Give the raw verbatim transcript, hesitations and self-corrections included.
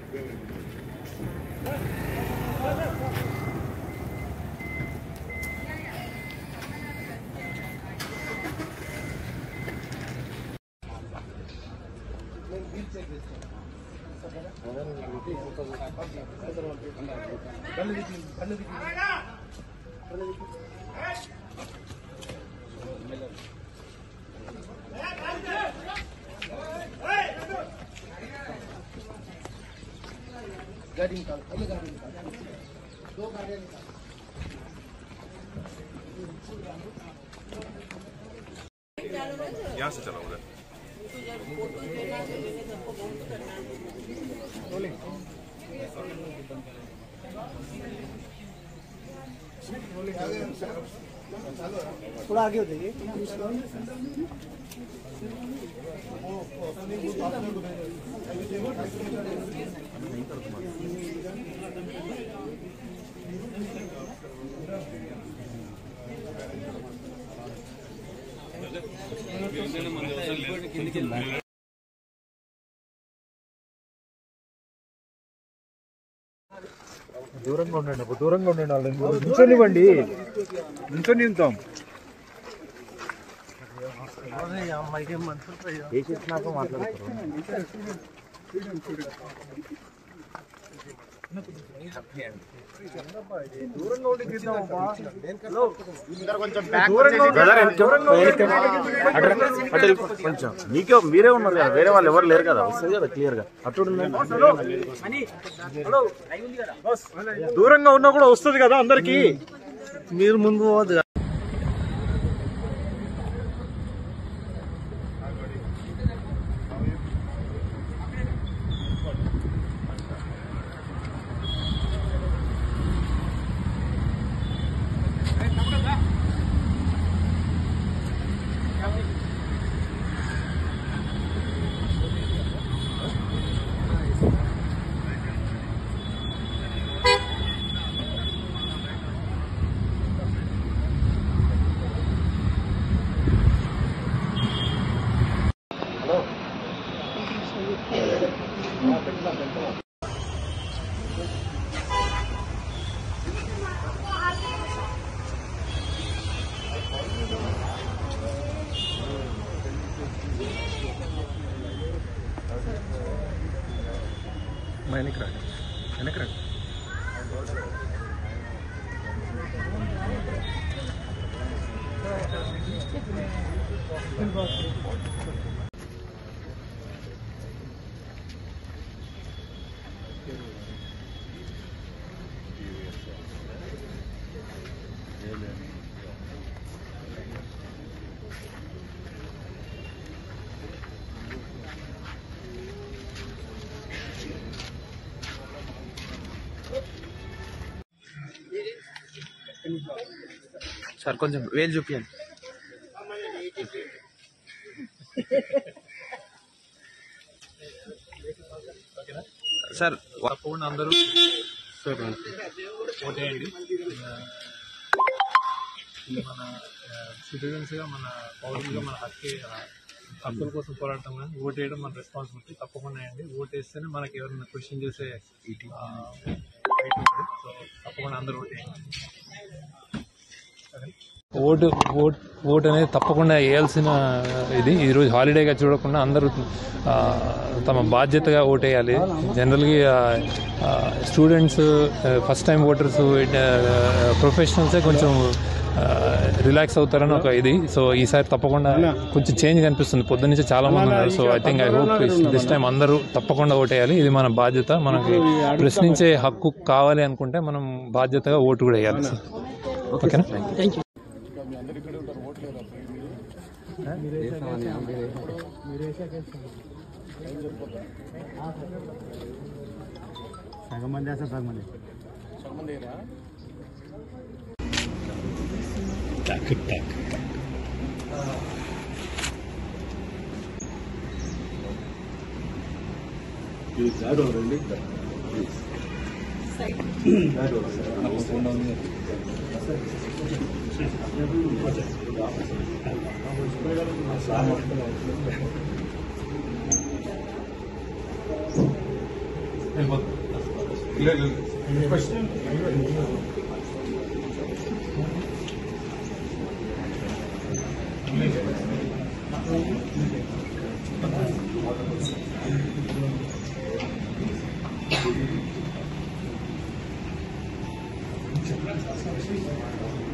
गाड़ी निकाल, पहले गाड़ी निकाल, दो गाड़ियाँ निकाल। यहाँ से चला उधर। थोड़ा आगे हो जाइए। దూరంగా ఉండండి, ఒక దూరంగా ఉండండి. వాళ్ళని నిల్చొనివ్వండి, నిల్చొని ఉంటాం. వేసేసినాక మాట్లాడతారు. దూరంగా ఉండి కొంచెం మీకే మీరే ఉన్నారు కదా, వేరే వాళ్ళు ఎవరు లేరు కదా, వస్తుంది కదా క్లియర్ గా. అటు దూరంగా ఉన్నా కూడా వస్తుంది కదా అందరికి. మీరు ముందు పోవద్దు కదా. వెనక్కి రండి, వెనక్కి రండి. సార్ కొంచెం వేలు చూపించండి సార్. తప్పకుండా అందరూ ఓటేయండి. మన సిటిజన్స్గా, మన పౌరులుగా మన హక్కు హక్కుల కోసం పోరాడటం కానీ ఓటేయడం మన రెస్పాన్సిబిలిటీ. తప్పకుండా వేయండి. ఓటేస్తేనే మనకి ఎవరైనా క్వశ్చన్ చేసే రైట్ ఉంటుంది. సో తప్పకుండా అందరూ ఓటేయండి. ఓటు ఓట్ ఓట్ అనేది తప్పకుండా వేయాల్సిన ఇది. ఈరోజు హాలిడేగా చూడకుండా అందరూ తమ బాధ్యతగా ఓటేయాలి. జనరల్గా స్టూడెంట్స్, ఫస్ట్ టైం ఓటర్స్, ప్రొఫెషనల్సే కొంచెం రిలాక్స్ అవుతారని ఒక ఇది. సో ఈసారి తప్పకుండా కొంచెం చేంజ్ కనిపిస్తుంది. పొద్దున్నుంచి చాలా మంది ఉన్నారు. So I think I hope this time అందరూ తప్పకుండా ఓటేయాలి. ఇది మన బాధ్యత. మనకి ప్రశ్నించే హక్కు కావాలి అనుకుంటే మనం బాధ్యతగా ఓటు కూడా వేయాలి. ఓకేనా? Thank you. సగం మంది వేస్తారు, సగం మంది సగం మంది చెప్పండి.